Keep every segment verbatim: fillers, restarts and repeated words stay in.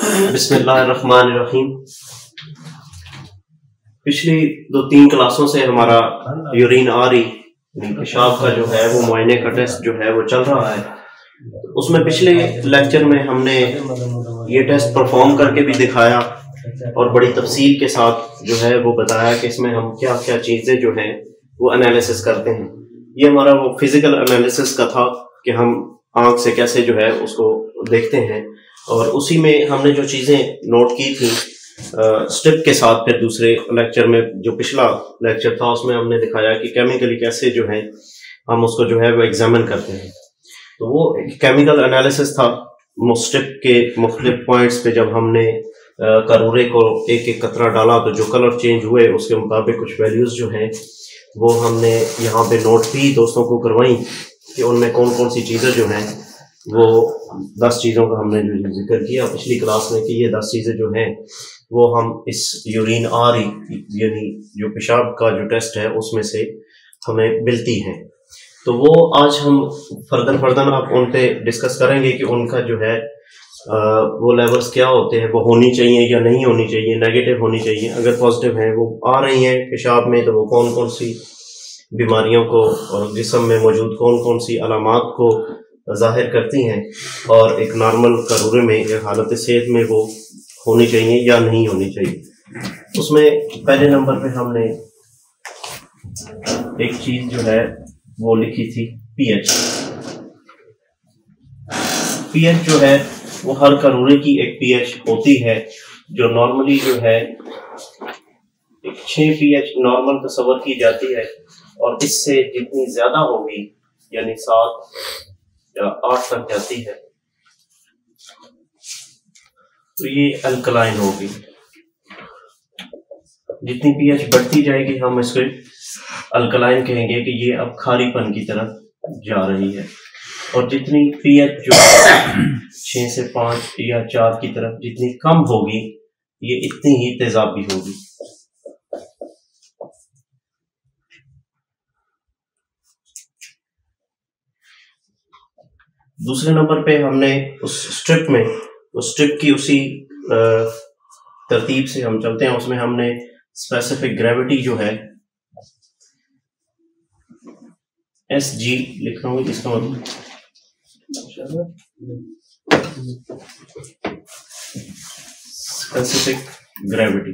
बिस्मिल्लाहिर्रहमानिर्रहीम। पिछली दो तीन क्लासों से हमारा यूरिन आ रही पेशाब का जो है वो मुआयने का टेस्ट जो है वो चल रहा है। उसमें पिछले लेक्चर में हमने ये टेस्ट परफॉर्म करके भी दिखाया और बड़ी तफसील के साथ जो है वो बताया कि इसमें हम क्या क्या चीज़ें जो हैं वो एनालिसिस करते हैं। ये हमारा वो फिजिकल एनालिसिस का था कि हम आंख से कैसे जो है उसको देखते हैं, और उसी में हमने जो चीज़ें नोट की थी स्टेप के साथ। फिर दूसरे लेक्चर में जो पिछला लेक्चर था उसमें हमने दिखाया कि केमिकली कैसे जो है हम उसको जो है वो एग्जामिन करते हैं। तो वो केमिकल एनालिसिस था। स्टेप के मुख्तलिफ पॉइंट्स पे जब हमने करूरे को एक एक कतरा डाला तो जो कलर चेंज हुए उसके मुताबिक कुछ वैल्यूज़ जो हैं वो हमने यहाँ पे नोट भी दोस्तों को करवाई कि उनमें कौन कौन सी चीज़ें जो हैं वो दस चीज़ों का हमने जो जिक्र किया पिछली क्लास में कि ये दस चीज़ें जो हैं वो हम इस यूरिन आर यानी जो पेशाब का जो टेस्ट है उसमें से हमें मिलती हैं। तो वो आज हम फर्दर फर्दर आप उन पे डिस्कस करेंगे कि उनका जो है आ, वो लेवल्स क्या होते हैं, वो होनी चाहिए या नहीं होनी चाहिए, नेगेटिव होनी चाहिए। अगर पॉजिटिव हैं वो आ रही हैं पेशाब में तो वो कौन कौन सी बीमारियों को और जिस्म में मौजूद कौन कौन सी अलामात को जाहिर करती हैं, और एक नॉर्मल करूरे में या हालत सेहत में वो होनी चाहिए या नहीं होनी चाहिए। उसमें पहले नंबर पे हमने एक चीज जो है वो लिखी थी पीएच। पीएच जो है वो हर करूरे की एक पीएच होती है जो नॉर्मली जो है एक छह पीएच नॉर्मल तस्वर की जाती है, और इससे जितनी ज्यादा होगी यानी सात या आठ तक जाती है तो ये अल्कलाइन होगी। जितनी पीएच बढ़ती जाएगी हम इसको अल्कलाइन कहेंगे कि ये अब खारीपन की तरफ जा रही है, और जितनी पीएच जो छह से पांच या चार की तरफ जितनी कम होगी ये इतनी ही तेजाबी होगी। दूसरे नंबर पे हमने उस स्ट्रिप में उस स्ट्रिप की उसी तरतीब से हम चलते हैं। उसमें हमने स्पेसिफिक ग्रेविटी जो है एस जी लिख रहा हूँ, इसका मतलब स्पेसिफिक ग्रेविटी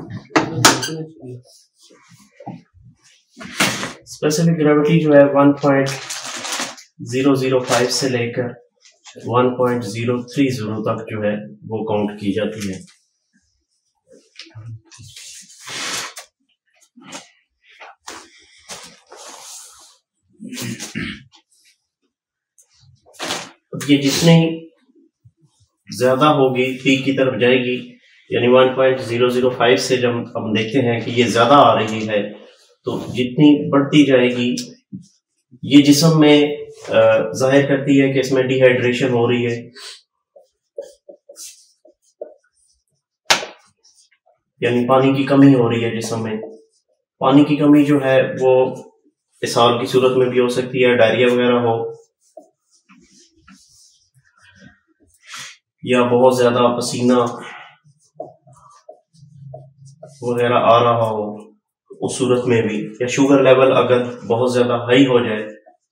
स्पेसिफिक ग्रेविटी जो है one point zero zero five से लेकर one point zero three zero तक जो है वो काउंट की जाती है। ये जितनी ज्यादा होगी पीक की तरफ जाएगी, यानी one point zero zero five से जब हम देखते हैं कि ये ज्यादा आ रही है तो जितनी बढ़ती जाएगी ये जिस्म में जाहिर करती है कि इसमें डिहाइड्रेशन हो रही है, यानी पानी की कमी हो रही है जिस्म में। पानी की कमी जो है वो इसहाल की सूरत में भी हो सकती है, डायरिया वगैरह हो, या बहुत ज्यादा पसीना वगैरह आ रहा हो उस सूरत में भी, या शुगर लेवल अगर बहुत ज्यादा हाई हो जाए,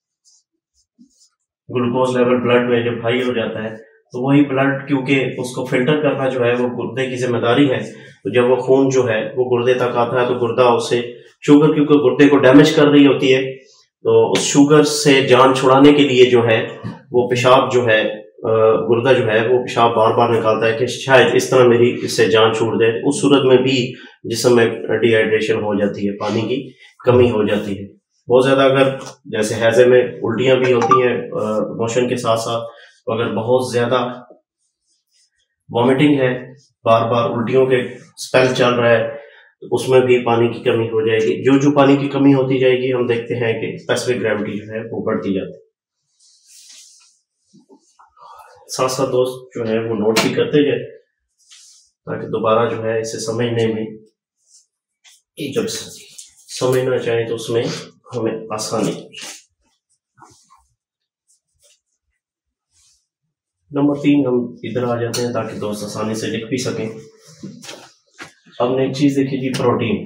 ग्लूकोज लेवल ब्लड में जब हाई हो जाता है तो वही ब्लड क्योंकि उसको फिल्टर करना जो है वो गुर्दे की जिम्मेदारी है, तो जब वो खून जो है वो गुर्दे तक आता है तो गुर्दा उससे शुगर क्योंकि गुर्दे को डैमेज कर रही होती है तो उस शुगर से जान छुड़ाने के लिए जो है वो पेशाब जो है गुर्दा जो है वो पेशाब बार बार निकालता है कि शायद इस तरह मेरी इससे जान छूट जाए। उस सूरत में भी जिस्म में डिहाइड्रेशन हो जाती है, पानी की कमी हो जाती है बहुत ज्यादा। अगर जैसे हैजे में उल्टियां भी होती हैं मोशन के साथ साथ, तो अगर बहुत ज्यादा वॉमिटिंग है, बार बार उल्टियों के स्पेल चल रहा है, तो उसमें भी पानी की कमी हो जाएगी। जो जो पानी की कमी होती जाएगी हम देखते हैं कि स्पेसिफिक ग्रेविटी जो है वो बढ़ती जाती है। साथ साथ दोस्त जो है वो नोट भी करते जाए ताकि दोबारा जो है इसे समझने में जब समझना चाहे तो उसमें हमें आसानी। नंबर तीन हम इधर आ जाते हैं ताकि दोस्त आसानी से लिख भी सकें। हमने एक चीज देखी जी, प्रोटीन।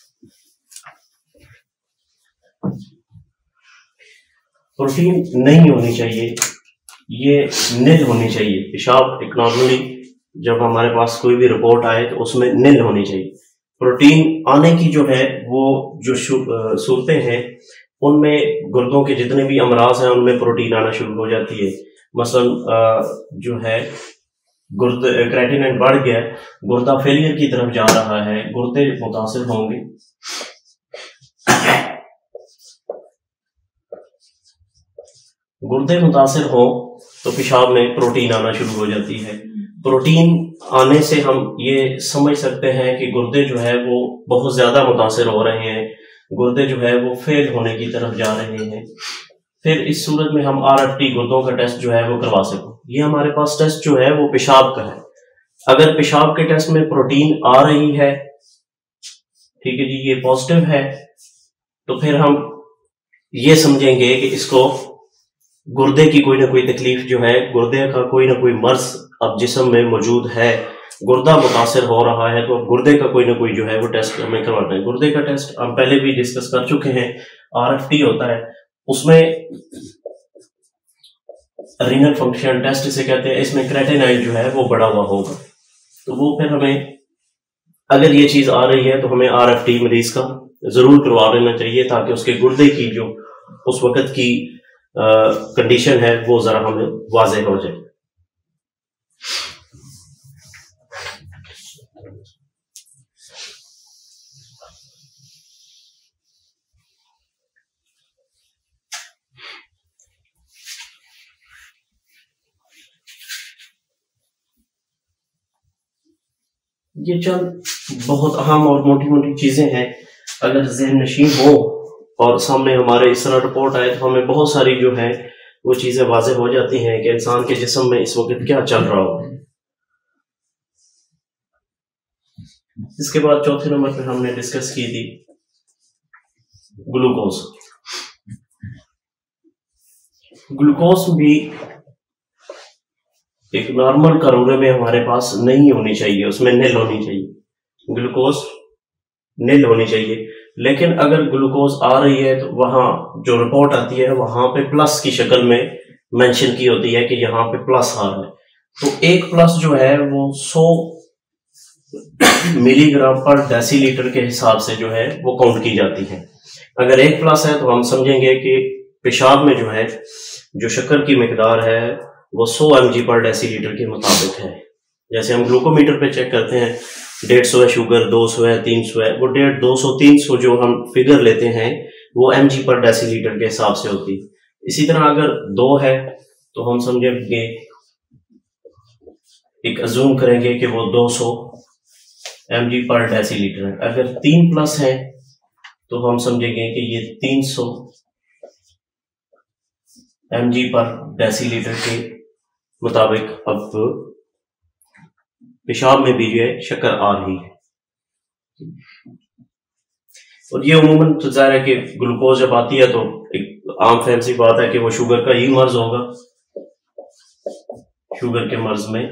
प्रोटीन नहीं होनी चाहिए, ये नील होनी चाहिए। पेशाब एक नॉर्मली जब हमारे पास कोई भी रिपोर्ट आए तो उसमें नील होनी चाहिए। प्रोटीन आने की जो है वो जो सूरतें हैं उनमें गुर्दों के जितने भी अमराज हैं उनमें प्रोटीन आना शुरू हो जाती है। मसलन जो है गुर्दे क्रेटिनिन बढ़ गया, गुर्दा फेलियर की तरफ जा रहा है, गुर्दे मुतासिर होंगे। गुर्दे मुतासिर हो तो पेशाब में प्रोटीन आना शुरू हो जाती है। प्रोटीन आने से हम ये समझ सकते हैं कि गुर्दे जो है वो बहुत ज्यादा मुतासिर हो रहे हैं, गुर्दे जो है वो फेल होने की तरफ जा रहे हैं। फिर इस सूरत में हम आर एफ टी गुर्दों का टेस्ट जो है वो करवा सकें। ये हमारे पास टेस्ट जो है वो पेशाब का है। अगर पेशाब के टेस्ट में प्रोटीन आ रही है, ठीक है जी, ये पॉजिटिव है, तो फिर हम ये समझेंगे कि इसको गुर्दे की कोई ना कोई तकलीफ जो है, गुर्दे का कोई ना कोई मर्ज अब जिस्म में मौजूद है, गुर्दा मुतासिर हो रहा है, तो गुर्दे का कोई ना कोई जो है वो टेस्ट हमें करवाना है। गुर्दे का टेस्ट हम पहले भी डिस्कस कर चुके हैं, आर एफ टी होता है, उसमें रीनल फंक्शन टेस्ट इसे कहते हैं। इसमें क्रेटिनाइन जो है वो बढ़ा हुआ होगा, तो वो फिर हमें अगर ये चीज आ रही है तो हमें आर एफ टी मरीज का जरूर करवा लेना चाहिए ताकि उसके गुर्दे की जो उस वक्त की कंडीशन है वो जरा हमें वाज़ेह हो जाए। ये चंद बहुत अहम और मोटी मोटी चीजें हैं, अगर ज़हन नशीन हो और सामने हमारे इस तरह रिपोर्ट आए तो हमें बहुत सारी जो है वो चीजें वाज़ेह हो जाती हैं कि इंसान के जिस्म में इस वक्त क्या चल रहा हो। इसके बाद चौथे नंबर पे हमने डिस्कस की थी ग्लूकोज। ग्लूकोज भी एक नॉर्मल करोड़े में हमारे पास नहीं होनी चाहिए, उसमें नील होनी चाहिए। ग्लूकोज नील होनी चाहिए, लेकिन अगर ग्लूकोज आ रही है तो वहां जो रिपोर्ट आती है वहां पे प्लस की शक्ल में मेंशन की होती है कि यहाँ पे प्लस आ रहा है। तो एक प्लस जो है वो सौ मिलीग्राम पर डेसीलीटर के हिसाब से जो है वो काउंट की जाती है। अगर एक प्लस है तो हम समझेंगे कि पेशाब में जो है जो शक्कर की मिकदार है वो सौ एम जी पर डेसीलीटर के मुताबिक है। जैसे हम ग्लूकोमीटर पे चेक करते हैं, डेढ़ सौ है शुगर, दो सौ है, तीन सौ है, वो डेढ़ दो सौ तीन सौ जो हम फिगर लेते हैं वो एम जी पर डेसीलीटर के हिसाब से होती है। इसी तरह अगर दो है तो हम समझेंगे, एक अजूम करेंगे कि वो दो सौ एम जी पर डेसीलीटर है। अगर तीन प्लस है तो हम समझेंगे कि ये तीन सौ एम जी पर डेसीलीटर के मुताबिक अब पेशाब में भी जो है शक्कर आ रही है। और ये उम्मूमन तो जाहिर है कि ग्लूकोज जब आती है तो एक आम फहम सी बात है कि वो शुगर का ही मर्ज होगा। शुगर के मर्ज में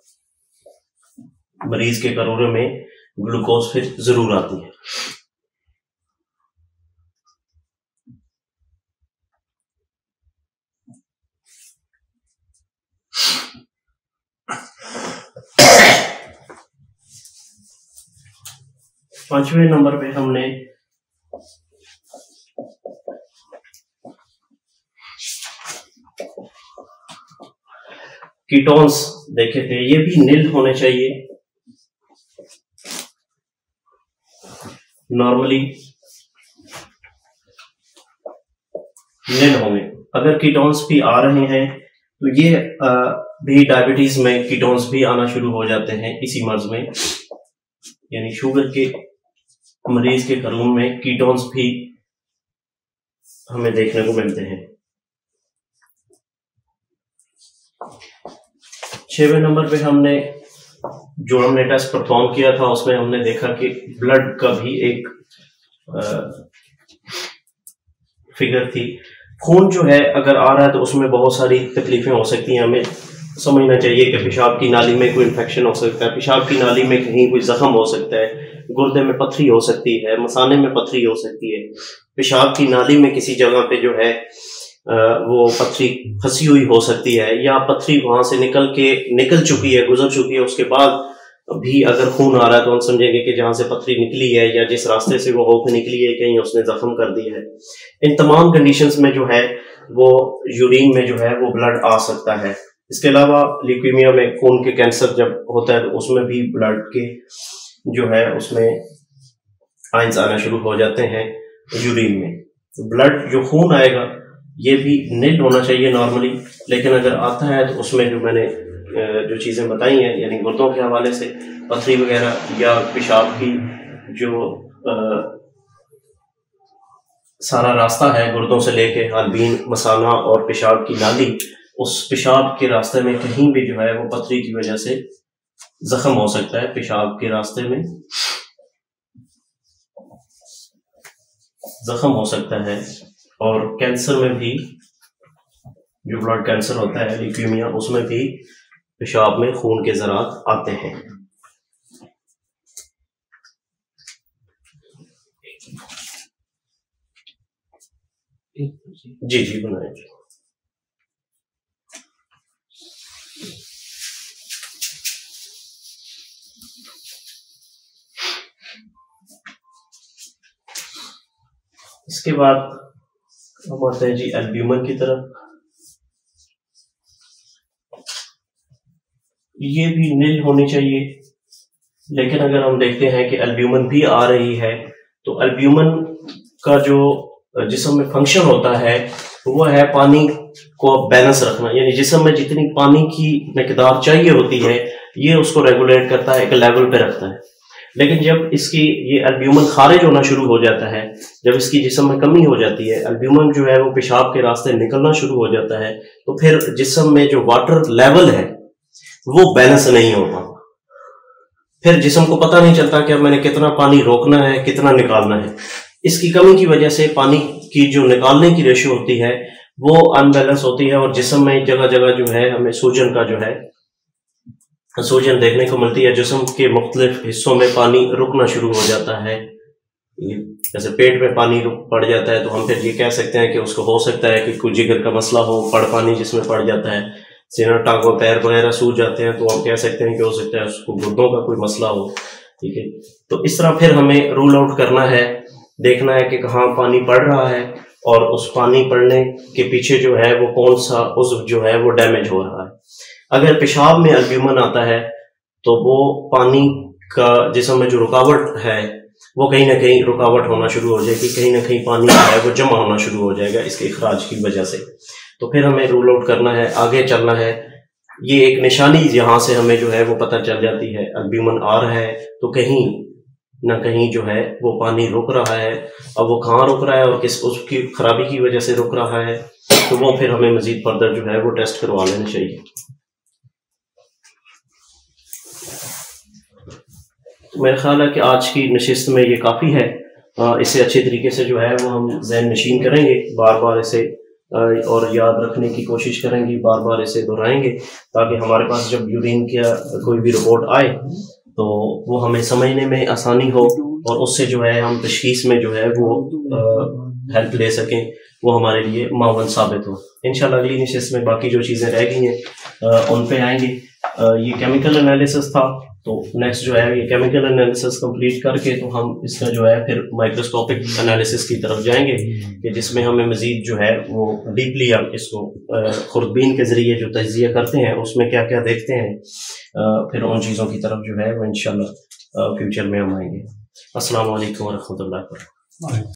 मरीज के करोड़े में ग्लूकोज फिर जरूर आती है। पांचवें नंबर पे हमने कीटोन्स देखे थे, ये भी नील होने चाहिए। नॉर्मली नील होंगे। अगर कीटोन्स भी आ रहे हैं तो ये आ, भी डायबिटीज में कीटोन्स भी आना शुरू हो जाते हैं इसी मर्ज में, यानी शुगर के मरीज के खून में कीटोन्स भी हमें देखने को मिलते हैं। छठवें नंबर पे हमने जो हमने टेस्ट परफॉर्म किया था उसमें हमने देखा कि ब्लड का भी एक आ, फिगर थी। खून जो है अगर आ रहा है तो उसमें बहुत सारी तकलीफें हो सकती हैं हमें। समझना चाहिए कि पेशाब की नाली में कोई इन्फेक्शन हो सकता है, पेशाब की नाली में कहीं कोई जख्म हो सकता है, गुर्दे में पथरी हो सकती है, मसाने में पथरी हो सकती है, पेशाब की नाली में किसी जगह पे जो है वो पथरी फंसी हुई हो सकती है, या पथरी वहां से निकल के निकल चुकी है, गुजर चुकी है, उसके बाद भी अगर खून आ रहा है तो हम समझेंगे कि जहां से पथरी निकली है या जिस रास्ते से वो होकर निकली है कहीं उसने जख्म कर दिया है। इन तमाम कंडीशंस में जो है वो यूरिन में जो है वो ब्लड आ सकता है। इसके अलावा ल्यूकीमिया में खून के कैंसर जब होता है तो उसमें भी ब्लड के जो है उसमें आयंस आना शुरू हो जाते हैं यूरिन में। तो ब्लड जो खून आएगा ये भी नील होना चाहिए नॉर्मली, लेकिन अगर आता है तो उसमें जो मैंने जो चीज़ें बताई हैं यानी गुर्दों के हवाले से पथरी वगैरह या पेशाब की जो आ, सारा रास्ता है गुर्दों से लेके हलबीन, मसाना और पेशाब की नाली, उस पेशाब के रास्ते में कहीं भी जो है वो पथरी की वजह से जख्म हो सकता है। पेशाब के रास्ते में जख्म हो सकता है। और कैंसर में भी जो ब्लड कैंसर होता है ल्यूकीमिया, उसमें भी पेशाब में खून के ज़रात आते हैं। जी जी बनाए जी। इसके बाद हम आते हैं जी एल्ब्यूमिन की तरफ। ये भी नील होनी चाहिए, लेकिन अगर हम देखते हैं कि एल्ब्यूमिन भी आ रही है तो एल्ब्यूमिन का जो जिस्म में फंक्शन होता है वो है पानी को बैलेंस रखना, यानी जिस्म में जितनी पानी की मिकदार चाहिए होती है ये उसको रेगुलेट करता है, एक लेवल पे रखता है। लेकिन जब इसकी ये एल्ब्यूमिन खारिज होना शुरू हो जाता है, जब इसकी जिस्म में कमी हो जाती है, एल्ब्यूमिन जो है वो पेशाब के रास्ते निकलना शुरू हो जाता है, तो फिर जिस्म में जो वाटर लेवल है वो बैलेंस नहीं होता। फिर जिस्म को पता नहीं चलता कि अब मैंने कितना पानी रोकना है, कितना निकालना है। इसकी कमी की वजह से पानी की जो निकालने की रेशियो होती है वो अनबैलेंस होती है और जिस्म में जगह जगह जो है हमें सूजन का जो है सूजन देखने को मिलती है। जिस्म के मुख्तलिफ हिस्सों में पानी रुकना शुरू हो जाता है। जैसे पेट में पानी रुक पड़ जाता है तो हम फिर ये कह सकते हैं कि उसको हो सकता है कि कोई जिगर का मसला हो, पड़ पानी जिसमें पड़ जाता है, सीना टांगों पैर वगैरह सूज जाते हैं तो हम कह सकते हैं कि हो सकता है उसको गुर्दों का कोई मसला हो। ठीक है, तो इस तरह फिर हमें रूल आउट करना है, देखना है कि कहाँ पानी पड़ रहा है और उस पानी पड़ने के पीछे जो है वो कौन सा उज़्व जो है वो डैमेज हो रहा है। अगर पेशाब में एल्ब्यूमिन आता है तो वो पानी का जिस्म में जो रुकावट है वो कहीं ना कहीं रुकावट होना शुरू हो जाएगी, कहीं ना कहीं पानी जो है वो जमा होना शुरू हो जाएगा इसके इखराज की वजह से। तो फिर हमें रूल आउट करना है, आगे चलना है। ये एक निशानी यहाँ से हमें जो है वो पता चल जाती है एल्ब्यूमिन आ रहा है तो कहीं ना कहीं जो है वो पानी रुक रहा है। अब वो कहाँ रुक रहा है और किस उसकी खराबी की वजह से रुक रहा है तो वो फिर हमें मजीद फर्दर जो है वो टेस्ट करवा लेना चाहिए। तो मेरा ख्याल है कि आज की नशिस्त में ये काफ़ी है। इसे अच्छे तरीके से जो है वो हम ज़हन नशीन करेंगे, बार बार इसे और याद रखने की कोशिश करेंगे, बार बार इसे दोहराएंगे ताकि हमारे पास जब यूरिन का कोई भी रिपोर्ट आए तो वो हमें समझने में आसानी हो और उससे जो है हम तशखीस में जो है वो हेल्प ले सकें, वो हमारे लिए मावन साबित हो। इंशाल्लाह अगली नशिस्त में बाकी जो चीज़ें रह गई हैं उन पे आएंगे। ये केमिकल एनालिसिस था तो नेक्स्ट जो है ये केमिकल एनालिसिस कंप्लीट करके तो हम इसका जो है फिर माइक्रोस्कोपिक एनालिसिस की तरफ जाएंगे कि जिसमें हमें मजीद जो है वो डीपली हम इसको खुर्दबीन के जरिए जो तज्जिया करते हैं उसमें क्या क्या देखते हैं, फिर उन चीज़ों की तरफ जो है वो इंशाल्लाह फ्यूचर में हम आएंगे। अस्सलाम वालेकुम व रहमतुल्लाहि व बरकातहू।